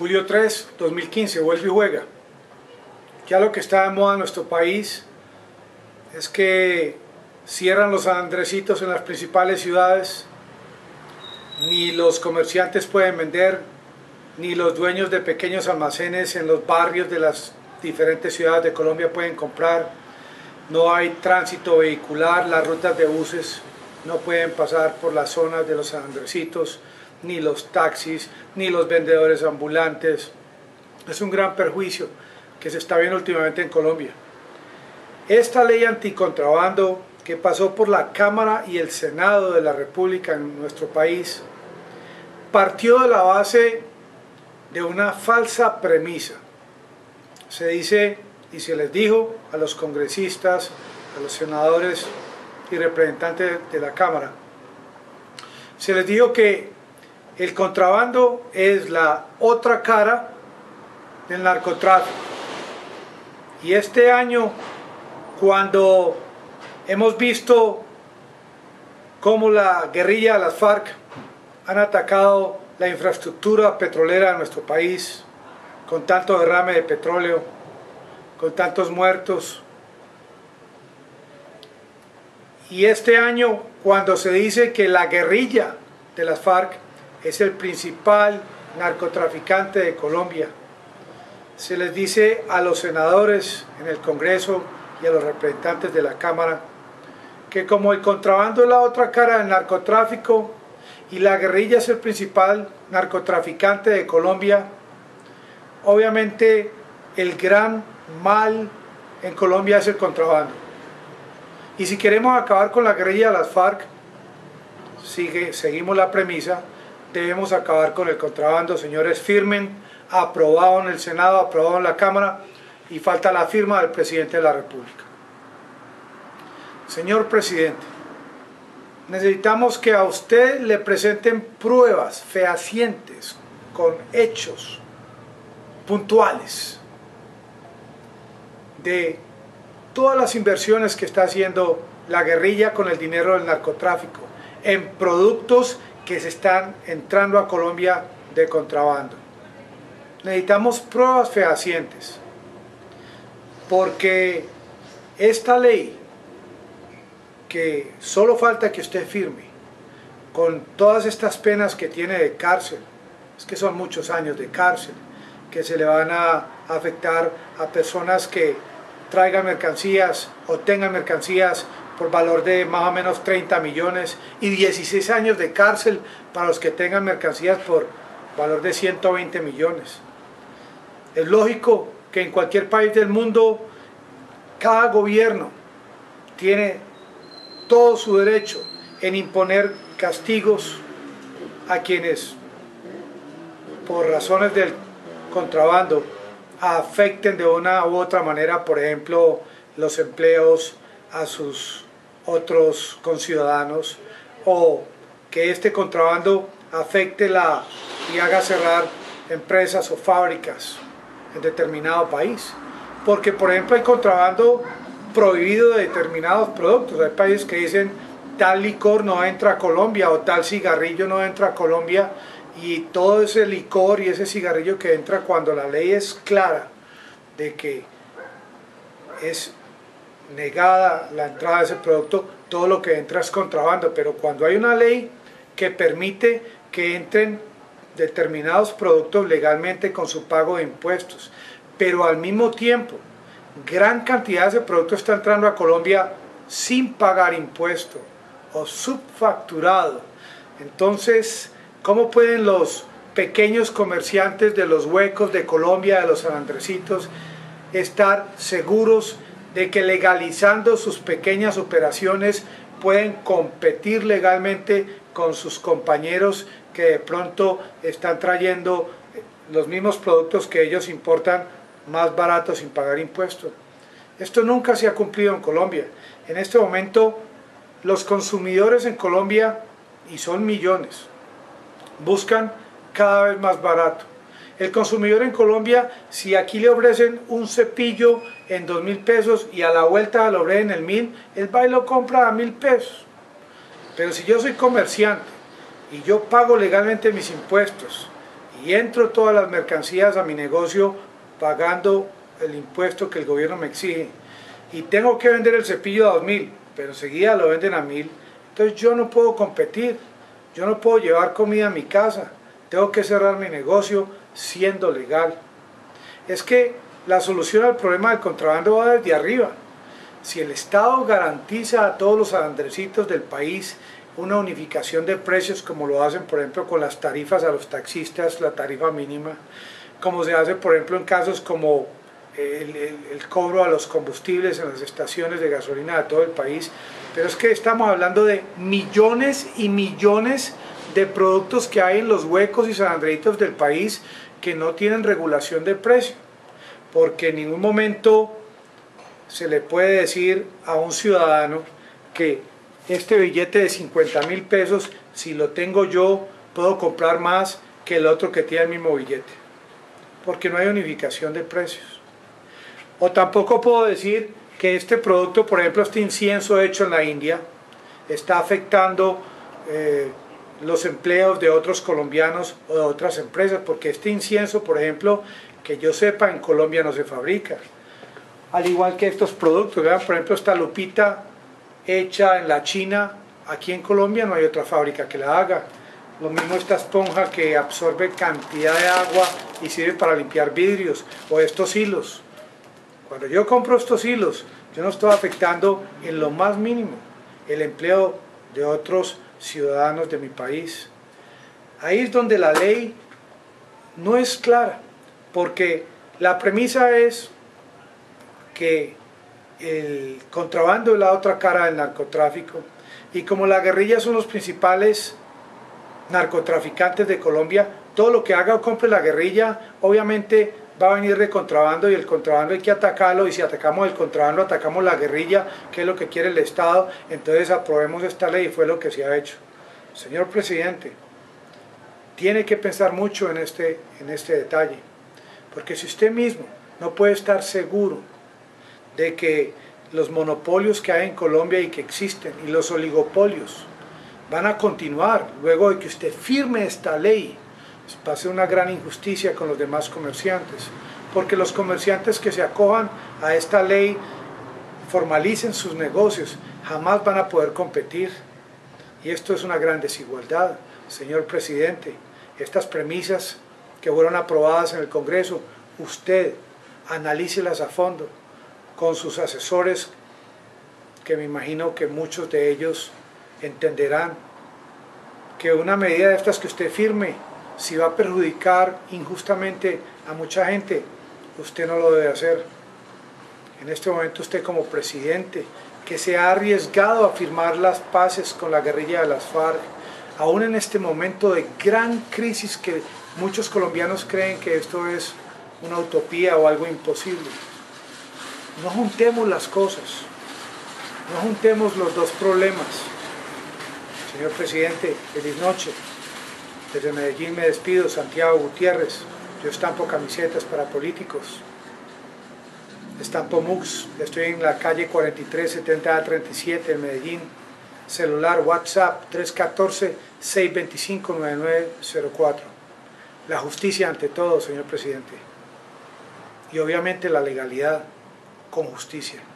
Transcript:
Julio 3, 2015, vuelve y juega. Ya lo que está de moda en nuestro país es que cierran los andrecitos en las principales ciudades, ni los comerciantes pueden vender, ni los dueños de pequeños almacenes en los barrios de las diferentes ciudades de Colombia pueden comprar, no hay tránsito vehicular, las rutas de buses no pueden pasar por las zonas de los andrecitos, ni los taxis, ni los vendedores ambulantes. Es un gran perjuicio que se está viendo últimamente en Colombia. Esta ley anticontrabando que pasó por la Cámara y el Senado de la República en nuestro país partió de la base de una falsa premisa. Se dice y se les dijo a los congresistas, a los senadores y representantes de la Cámara, se les dijo que el contrabando es la otra cara del narcotráfico. Y este año, cuando hemos visto cómo la guerrilla de las FARC han atacado la infraestructura petrolera de nuestro país, con tanto derrame de petróleo, con tantos muertos. Y este año, cuando se dice que la guerrilla de las FARC es el principal narcotraficante de Colombia, se les dice a los senadores en el Congreso y a los representantes de la Cámara que como el contrabando es la otra cara del narcotráfico y la guerrilla es el principal narcotraficante de Colombia, obviamente el gran mal en Colombia es el contrabando. Y si queremos acabar con la guerrilla de las FARC, seguimos la premisa, debemos acabar con el contrabando. Señores, firmen, aprobado en el Senado, aprobado en la Cámara, y falta la firma del presidente de la República. Señor presidente, necesitamos que a usted le presenten pruebas fehacientes, con hechos puntuales, de todas las inversiones que está haciendo la guerrilla con el dinero del narcotráfico en productos que se están entrando a Colombia de contrabando. Necesitamos pruebas fehacientes, porque esta ley, que solo falta que usted firme, con todas estas penas que tiene de cárcel, es que son muchos años de cárcel, que se le van a afectar a personas que traigan mercancías o tengan mercancías por valor de más o menos 30 millones y 16 años de cárcel para los que tengan mercancías por valor de 120 millones. Es lógico que en cualquier país del mundo cada gobierno tiene todo su derecho en imponer castigos a quienes por razones del contrabando afecten de una u otra manera, por ejemplo, los empleos a sus otros conciudadanos, o que este contrabando afecte y haga cerrar empresas o fábricas en determinado país. Porque, por ejemplo, hay contrabando prohibido de determinados productos. Hay países que dicen tal licor no entra a Colombia o tal cigarrillo no entra a Colombia, y todo ese licor y ese cigarrillo que entra, cuando la ley es clara de que es negada la entrada de ese producto, todo lo que entra es contrabando. Pero cuando hay una ley que permite que entren determinados productos legalmente con su pago de impuestos, pero al mismo tiempo gran cantidad de ese producto está entrando a Colombia sin pagar impuesto o subfacturado, entonces ¿cómo pueden los pequeños comerciantes de los huecos de Colombia, de los San Andresitos, estar seguros de que legalizando sus pequeñas operaciones pueden competir legalmente con sus compañeros que de pronto están trayendo los mismos productos que ellos importan más baratos sin pagar impuestos? Esto nunca se ha cumplido en Colombia. En este momento los consumidores en Colombia, y son millones, buscan cada vez más barato. El consumidor en Colombia, si aquí le ofrecen un cepillo en 2.000 pesos y a la vuelta lo ofrecen en 1.000, él va y lo compra a 1.000 pesos. Pero si yo soy comerciante y yo pago legalmente mis impuestos y entro todas las mercancías a mi negocio pagando el impuesto que el gobierno me exige, y tengo que vender el cepillo a 2.000, pero enseguida lo venden a 1.000, entonces yo no puedo competir, yo no puedo llevar comida a mi casa, tengo que cerrar mi negocio siendo legal. Es que la solución al problema del contrabando va desde arriba. Si el Estado garantiza a todos los andrecitos del país una unificación de precios, como lo hacen por ejemplo con las tarifas a los taxistas, la tarifa mínima, como se hace por ejemplo en casos como el cobro a los combustibles en las estaciones de gasolina de todo el país, pero es que estamos hablando de millones y millones de productos que hay en los huecos y sanandreitos del país que no tienen regulación de precio, porque en ningún momento se le puede decir a un ciudadano que este billete de 50.000 pesos, si lo tengo yo, puedo comprar más que el otro que tiene el mismo billete, porque no hay unificación de precios. O tampoco puedo decir que este producto, por ejemplo, este incienso hecho en la India, está afectando los empleos de otros colombianos o de otras empresas, porque este incienso, por ejemplo, que yo sepa, en Colombia no se fabrica. Al igual que estos productos, ¿verdad? Por ejemplo, esta lupita hecha en la China, aquí en Colombia no hay otra fábrica que la haga. Lo mismo esta esponja que absorbe cantidad de agua y sirve para limpiar vidrios, o estos hilos. Cuando yo compro estos hilos, yo no estoy afectando en lo más mínimo el empleo de otros ciudadanos de mi país. Ahí es donde la ley no es clara, porque la premisa es que el contrabando es la otra cara del narcotráfico, y como la guerrilla son los principales narcotraficantes de Colombia, todo lo que haga o compre la guerrilla obviamente va a venir de contrabando, y el contrabando hay que atacarlo, y si atacamos el contrabando atacamos la guerrilla, que es lo que quiere el Estado. Entonces aprobemos esta ley, y fue lo que se ha hecho. Señor presidente, tiene que pensar mucho en este detalle, porque si usted mismo no puede estar seguro de que los monopolios que hay en Colombia y que existen, y los oligopolios, van a continuar luego de que usted firme esta ley, va a ser una gran injusticia con los demás comerciantes, porque los comerciantes que se acojan a esta ley, formalicen sus negocios, jamás van a poder competir, y esto es una gran desigualdad. Señor presidente, estas premisas que fueron aprobadas en el Congreso, usted analícelas a fondo con sus asesores, que me imagino que muchos de ellos entenderán que una medida de estas que usted firme, si va a perjudicar injustamente a mucha gente, usted no lo debe hacer. En este momento usted, como presidente, que se ha arriesgado a firmar las paces con la guerrilla de las FARC, aún en este momento de gran crisis que muchos colombianos creen que esto es una utopía o algo imposible. No juntemos las cosas, no juntemos los dos problemas. Señor presidente, feliz noche. Desde Medellín me despido, Santiago Gutiérrez. Yo estampo camisetas para políticos. Estampo MUX. Estoy en la calle 4370A37 en Medellín. Celular WhatsApp 314-625-9904. La justicia ante todo, señor presidente. Y obviamente la legalidad con justicia.